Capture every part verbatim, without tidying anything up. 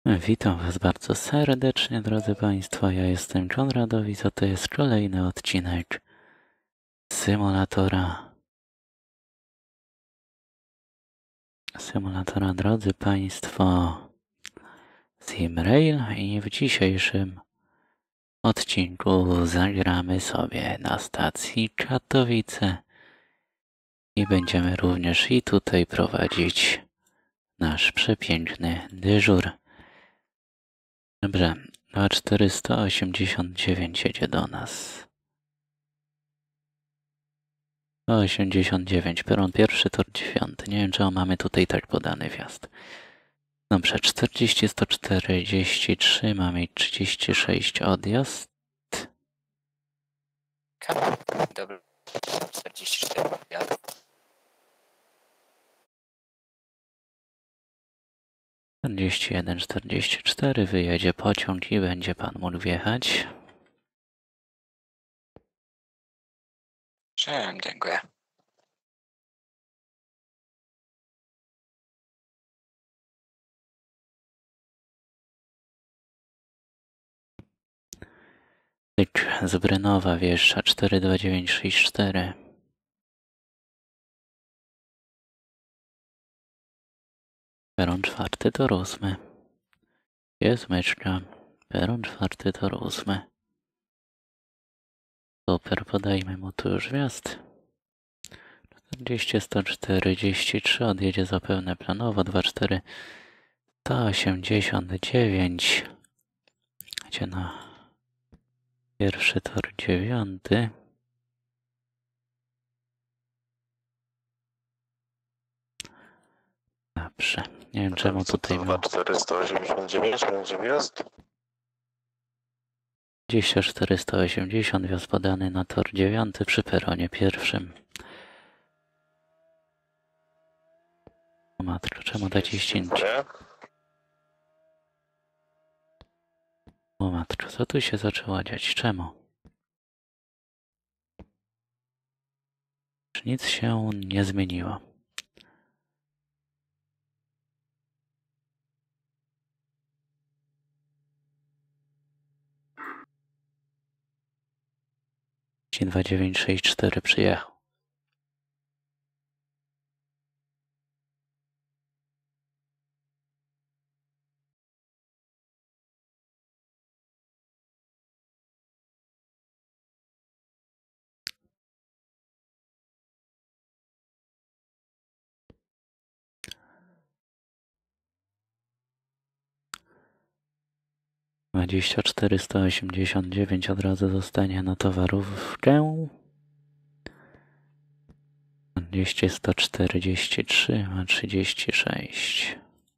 Witam Was bardzo serdecznie, drodzy Państwo. Ja jestem Konradowic, a to jest kolejny odcinek symulatora. Symulatora, drodzy Państwo, SimRail, i w dzisiejszym odcinku zagramy sobie na stacji Katowice i będziemy również i tutaj prowadzić nasz przepiękny dyżur. Dobrze, dwa czterysta osiemdziesiąt dziewięć jedzie do nas. osiemdziesiąt dziewięć, peron pierwszy, tor dziewiąty. Nie wiem, czemu mamy tutaj tak podany wjazd. Dobrze, czterdzieści, sto czterdzieści trzy, mamy trzydzieści sześć odjazd. Dobry, czterdzieści cztery odjazd. czterdzieści jeden, czterdzieści cztery, wyjedzie pociąg i będzie Pan mógł wjechać. Przyjąłem, dziękuję. Tyk z Brynowa wjeżdża cztery dwa dziewięć sześć cztery. Peron czwarty, tor ósmy. Jest myczka. Peron czwarty, tor ósmy. Super, podajmy mu tu już wjazd. czterdzieści, sto czterdzieści trzy, odjedzie zapewne planowo, dwa cztery, sto osiemdziesiąt dziewięć. Idzie na pierwszy tor dziewiąty. Dobrze, nie wiem czemu tutaj ma... dwa cztery, sto osiemdziesiąt dziewięć będzie wjazd? dwadzieścia cztery, sto osiemdziesiąt, wjazd podany na tor dziewiąty przy peronie pierwszym. O matko, czemu dać ścięcie? O matko, co tu się zaczęło dziać? Czemu? Nic się nie zmieniło. dwa dziewięć sześć cztery przyjechał. dwadzieścia cztery, sto osiemdziesiąt dziewięć od razu zostanie na towarówkę. dwieście, sto czterdzieści trzy ma trzydzieści sześć.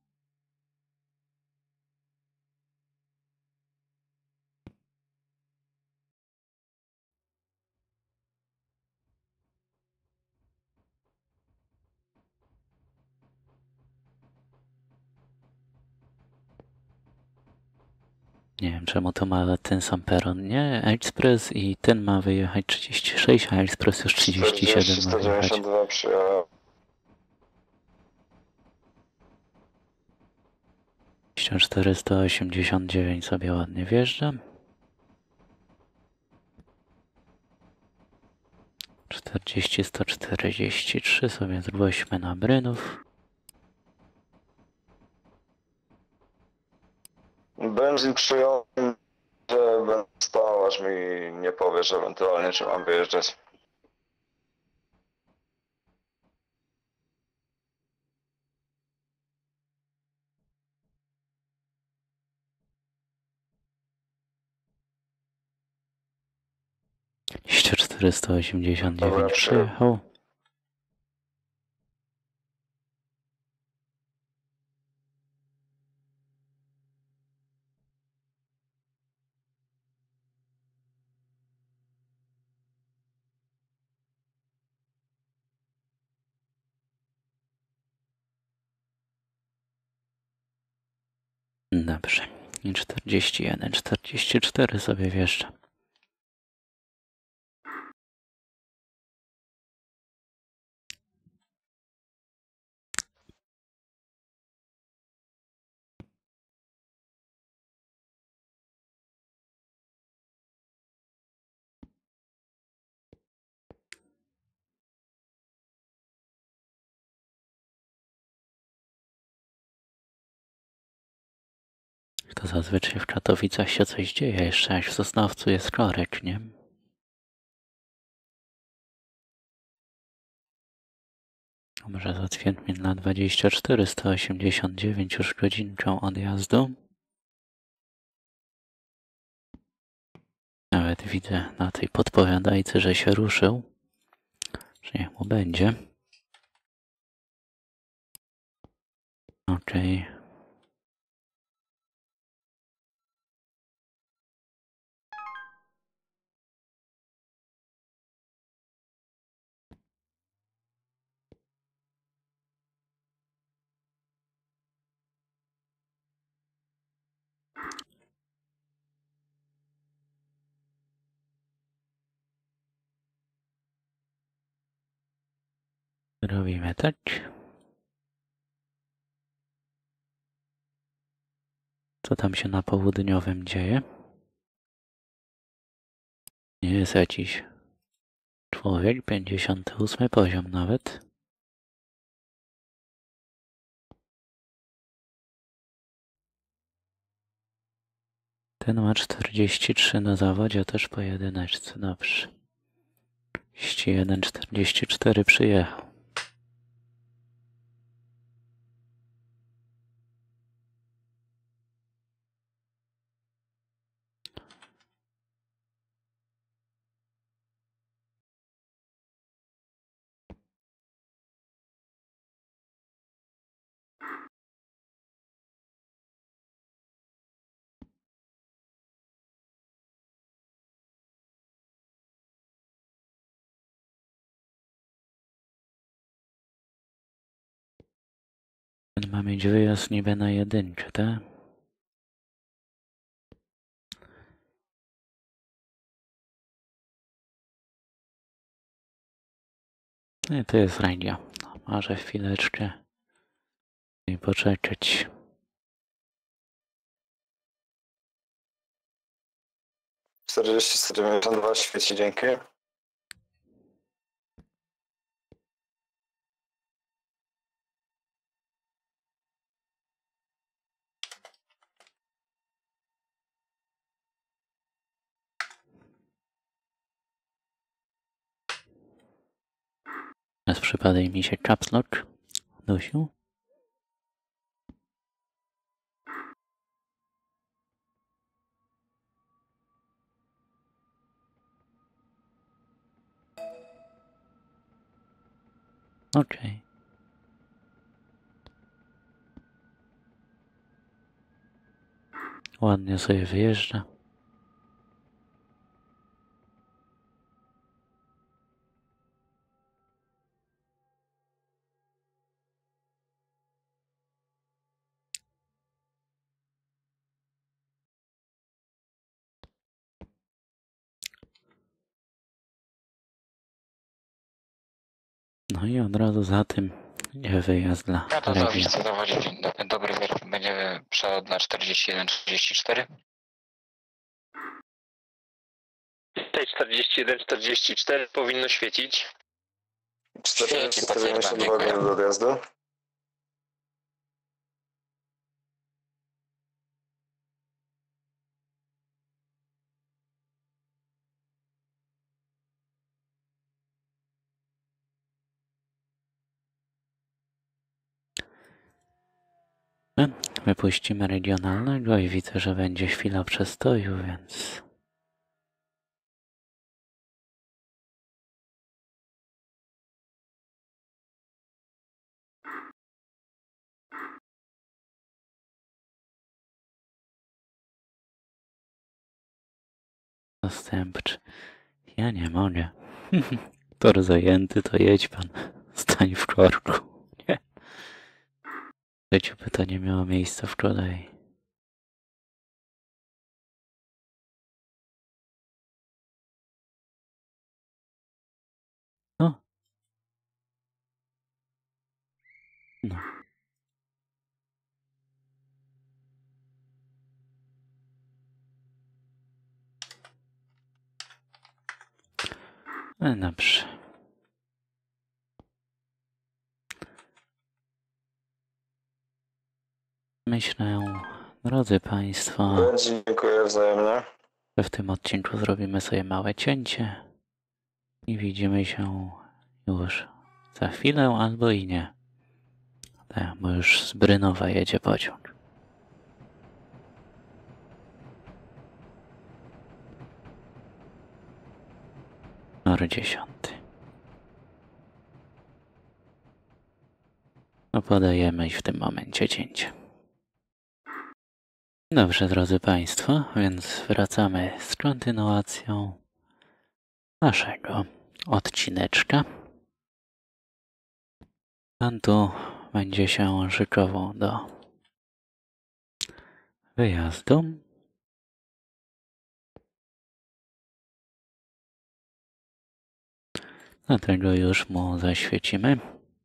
Nie wiem czemu to ma ten sam peron, nie? Express i ten ma wyjechać trzydzieści sześć, a Express już trzydzieści siedem ma wyjechać. sto dziewięćdziesiąt dwa przyjechał. dwadzieścia cztery, sto osiemdziesiąt dziewięć sobie ładnie wjeżdżam. czterdzieści, sto czterdzieści trzy sobie zgłośmy na Brynów. Benzin przyjął, że będę stał, aż mi nie powiesz ewentualnie, czy mam wyjeżdżać. dwadzieścia cztery, sto osiemdziesiąt dziewięć Dobra, przyjechał. Dobrze. I czterdzieści jeden, czterdzieści cztery sobie wjeżdżam. To zazwyczaj w Katowicach się coś dzieje, jeszcze jak w Sosnowcu jest korek, nie? Dobrze, zatwierdzimy na dwadzieścia cztery, sto osiemdziesiąt dziewięć już godzinką odjazdu. Nawet widzę na tej podpowiadajce, że się ruszył. Że niech mu będzie. Okej. Okay. Robimy tak. Co tam się na południowym dzieje? Nie jest jakiś człowiek, pięćdziesiąty ósmy poziom nawet. Ten ma czterdzieści trzy na zawodzie, też po jedyneczce, dobrze. trzydzieści jeden, czterdzieści cztery przyjechał. Ten ma mieć wyjazd niby na jedynkę, tak? No i to jest radio. No, może chwileczkę i poczekać. czterdzieści, sto dziewięćdziesiąt dwa świeci, dzięki. Teraz przypadek mi się caps lock dusił. Okej. Okay. Ładnie sobie wyjeżdża. No i od razu za tym nie wyjazd dla Ja to Regia. zawsze chcę zawodzić. Dobry wieczór. Będzie przewód na czterdzieści jeden, czterdzieści cztery. Tej czterdzieści jeden, czterdzieści cztery powinno świecić. czterdzieści, sto potwierdzam, dziewięćdziesiąt dwa dziękuję. do odjazdu. Wypuścimy regionalnego i widzę, że będzie chwila przestoju, więc... Zastępczy. Ja nie mogę. Tor zajęty, to jedź pan. Stań w korku. Nie. W życiu by to nie miało miejsca w kolei. No. No. No dobrze. Myślę, Drodzy Państwo, Dziękuję wzajemnie. w tym odcinku zrobimy sobie małe cięcie i widzimy się już za chwilę albo i nie. Tak, bo już z Brynowa jedzie pociąg. Numer dziesiąty. No podajemy i w tym momencie cięcie. Dobrze, drodzy Państwo, więc wracamy z kontynuacją naszego odcineczka. Pan tu będzie się szykował do wyjazdu. Dlatego już mu zaświecimy.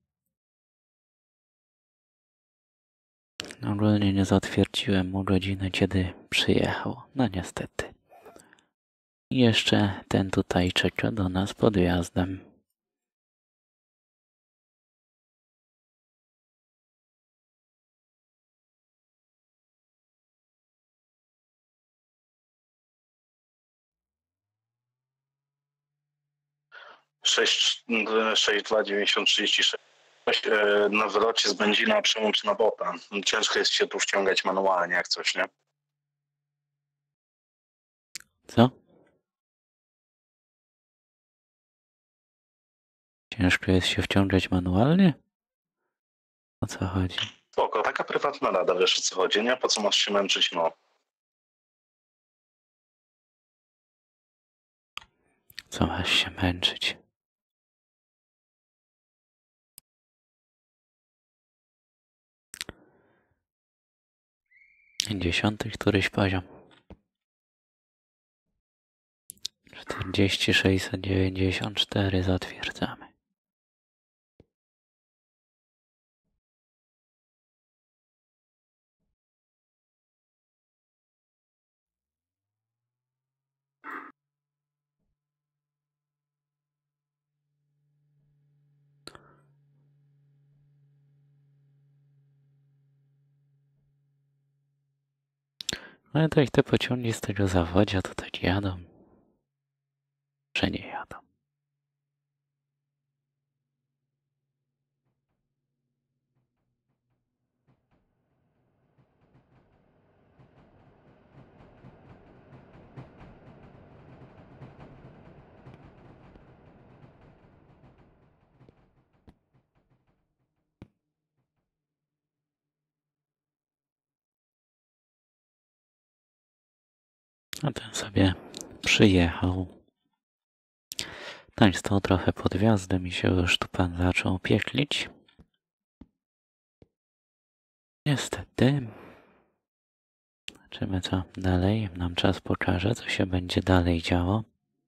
Ogólnie nie zatwierdziłem mu godziny, kiedy przyjechał. No niestety. I jeszcze ten tutaj czeka do nas pod wjazdem. sześć dwa dziewięćdziesiąt trzydzieści sześć e, na wylocie z Będzina przełącz na bota. Ciężko jest się tu wciągać manualnie jak coś, nie? Co? Ciężko jest się wciągać manualnie? O co chodzi? Spoko, taka prywatna rada, wiesz o co chodzi, nie? Po co masz się męczyć, no. Co masz się męczyć? Dziesiąty któryś poziom. czterdzieści sześćset dziewięćdziesiąt cztery zatwierdzamy. Ale to jak te pociągi z tego Zawodzia to tak jadą, że nie jadą. A ten sobie przyjechał. Tak, stał trochę pod wjazdem i się już tu pan zaczął pieklić. Niestety. Zobaczymy co dalej. Nam czas pokaże, co się będzie dalej działo.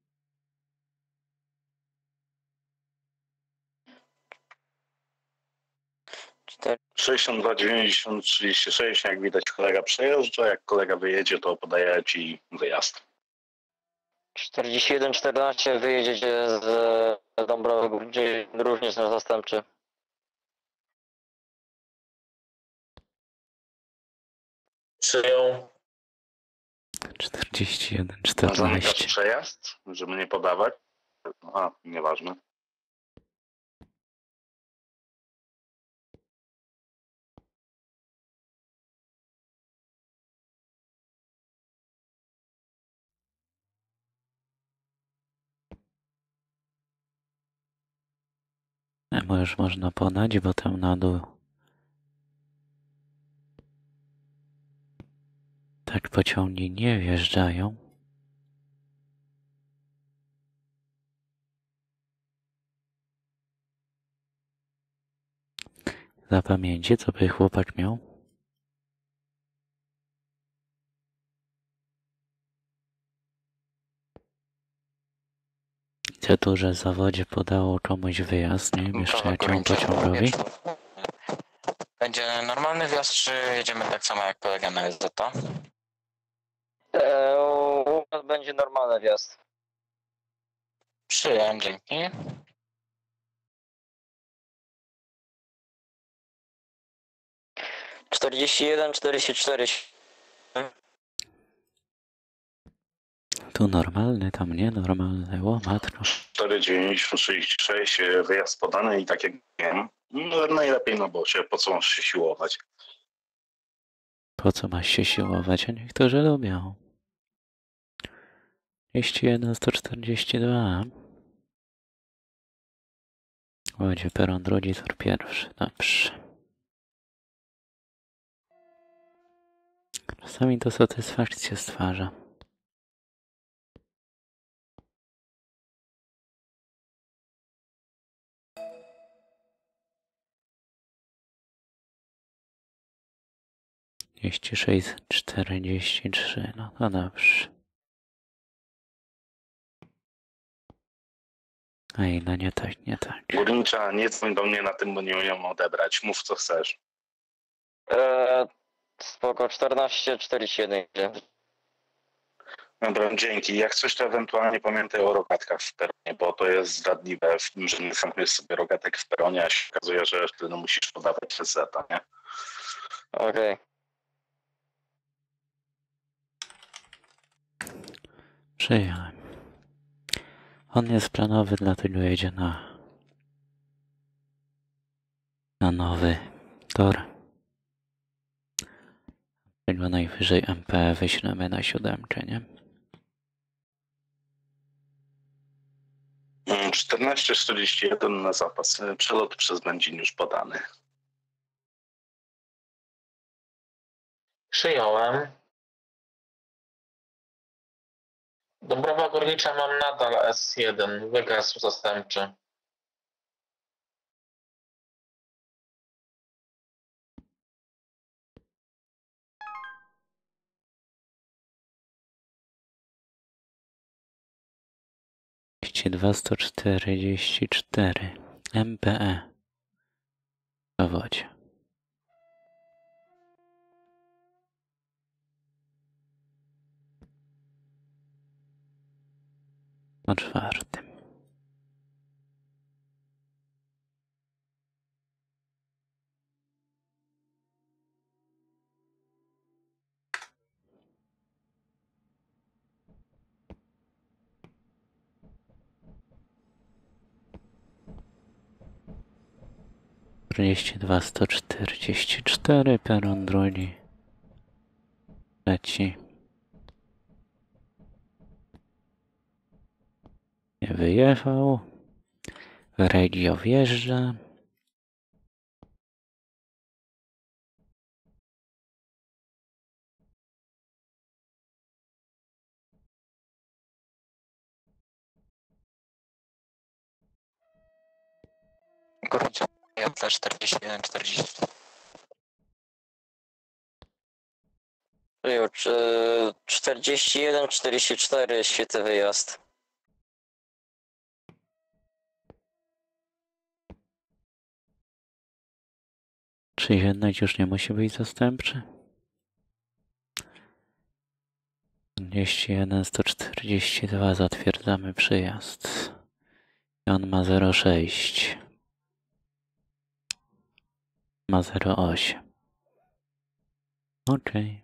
sześćdziesiąt dwa dziewięćdziesiąt trzydzieści sześć, jak widać kolega przejeżdża, jak kolega wyjedzie, to podaję ci wyjazd. czterdzieści jeden czternaście wyjedziecie z Dąbrowy, gdzie różnic na zastępczy. Przyjął. czterdzieści jeden Zamykasz czternaście. przejazd, żeby nie podawać. A, nieważne. Bo już można podać, bo tam na dół tak pociągi nie wjeżdżają. Zapamięcie, co by chłopak miał. Widzę tu, że w Zawodzie podało komuś wyjazd, nie wiem jeszcze jakiemu pociągowi. Będzie normalny wjazd, czy jedziemy tak samo jak kolega na S Z? Eee, u nas będzie normalny wjazd. Przyjąłem, dzięki. czterdzieści jeden czterdzieści cztery. Tu normalny, tam nienormalny. O matko. cztery dziewięćdziesiąt trzydzieści sześć, e, wyjazd podany i tak jak wiem, no, najlepiej na bocie, po co masz się siłować? Po co masz się siłować? A niektórzy lubią. trzydzieści jeden, sto czterdzieści dwa. Łodzie, peron drugi, tor pierwszy. Dobrze. Czasami to satysfakcję stwarza. trzydzieści sześć, czterdzieści trzy. No to dobrze. A ile nie tak, nie tak. Górnicza, nie dzwoń do mnie na tym, bo nie umiem odebrać. Mów co chcesz. Eee, spoko, czternaście czterdzieści jeden. Dobra, dzięki. Jak coś, to ewentualnie pamiętaj o rogatkach w peronie, bo to jest zdradliwe, w tym, że nie zamkniesz sobie rogatek w peronie, a się okazuje, że wtedy musisz podawać reseta, nie? Okej. Przyjąłem. On jest planowy, dlatego jedzie na, na nowy tor. Tego najwyżej M P wyślemy na siódemkę, nie? czternaście czterdzieści jeden na zapas. Przelot przez Będzin już podany. Przyjąłem. Dąbrowa Górnicza mam nadal S jeden, wygasł zastępczy. trzydzieści dwa, sto czterdzieści cztery. M P E. W wodzie. O czwartym. czterdzieści dwa, sto czterdzieści cztery, peron drugi. Leci. Nie wyjechał. Radio wjeżdża. Górnicza, ja dla czterdzieści jeden czterdzieści. Przyjął. Czy- czterdzieści jeden czterdzieści cztery, świetny wyjazd. Czy jednak już nie musi być zastępczy? czterdzieści jeden, sto czterdzieści dwa, zatwierdzamy przyjazd. I on ma zero sześć. Ma zero osiem. Okej.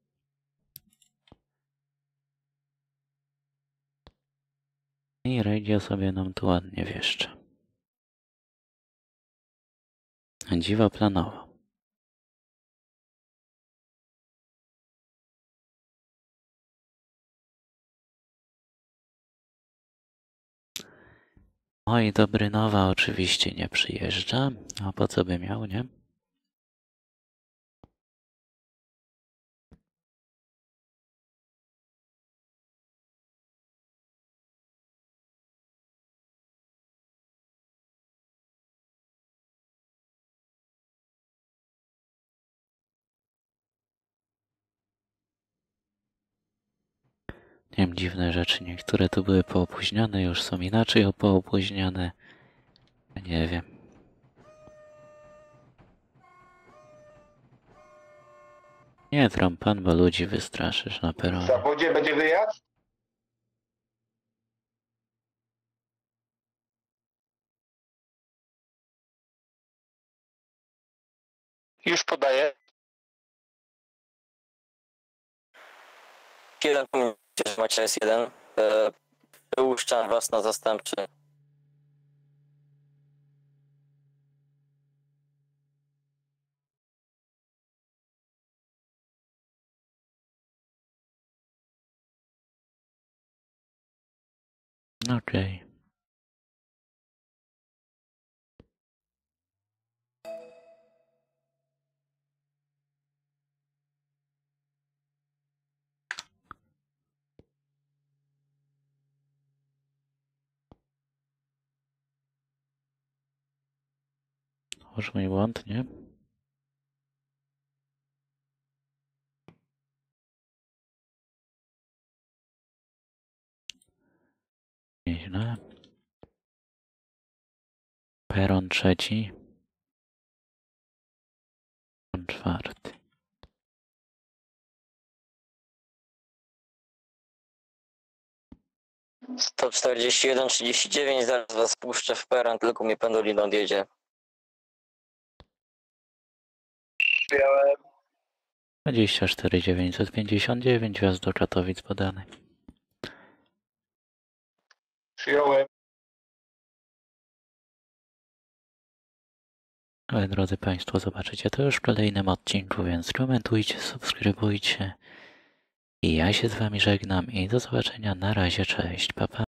I radio sobie nam tu ładnie wieszcza. Dziwo planowo. Oj, Dobrynowa oczywiście nie przyjeżdża. A po co by miał, nie? Nie wiem, dziwne rzeczy. Niektóre tu były poopóźnione, już są inaczej poopóźnione. Nie wiem. Nie trąb pan, bo ludzi wystraszysz na W peronie. Zawodzie będzie wyjazd? Już podaję. czterdzieści jeden, pamiętajcie, że macie S jeden. E, Wyłuszczam was na zastępczy. Okej. Może mój błąd, nie? Nieźle. Peron trzeci. Peron czwarty. sto czterdzieści jeden, trzydzieści dziewięć, zaraz was puszczę w peron, tylko mnie pendolino odjedzie. dwadzieścia cztery dziewięćset pięćdziesiąt dziewięć, wjazd do Katowic podany. Przyjąłem. Ale drodzy Państwo, zobaczycie to już w kolejnym odcinku, więc komentujcie, subskrybujcie. I ja się z Wami żegnam i do zobaczenia. Na razie, cześć, pa pa.